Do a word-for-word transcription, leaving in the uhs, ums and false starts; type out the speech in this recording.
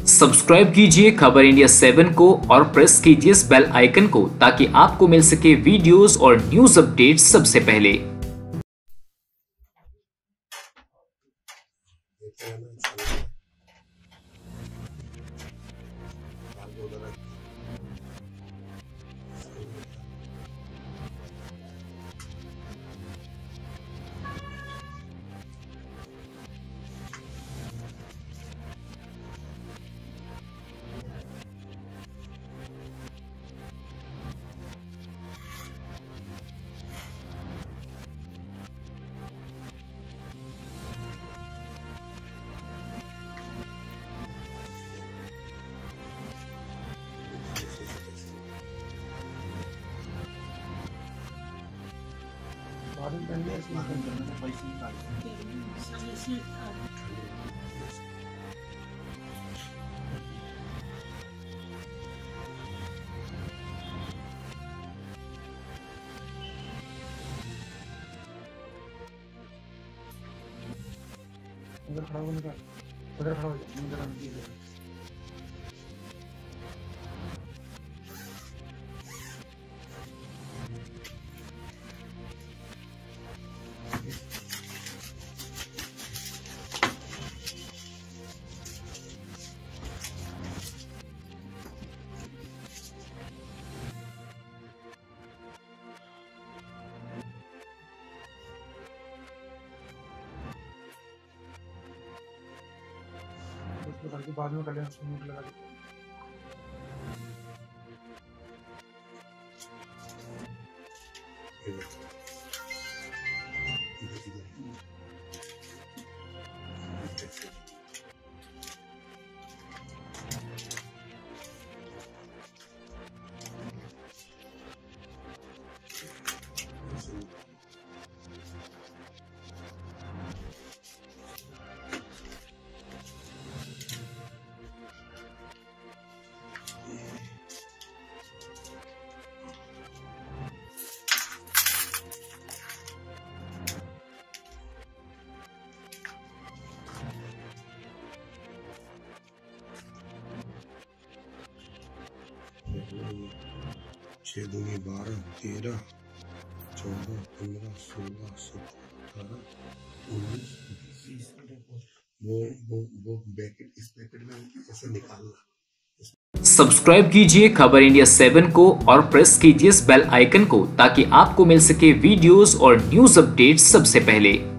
Subscribe कीजिए खबर India seven को और प्रेस कीजिए इस बेल आइकन को ताकि आपको मिल सके वीडियोस और न्यूज अपडेट सबसे पहले। उधर खड़ा होने का उधर खड़ा हो उधर हम जी उसको बाद में कल्याण सुनने लगा छः दूनी बारह तेरह चौदह पंद्रह सोलह सत्रह अठारह उन्नीस बीस। वो वो वो बैकेट इस पैकेट में ऐसे निकालना। सब्सक्राइब कीजिए खबर इंडिया सेवन को और प्रेस कीजिए इस बेल आइकन को ताकि आपको मिल सके वीडियोस और न्यूज अपडेट सबसे पहले।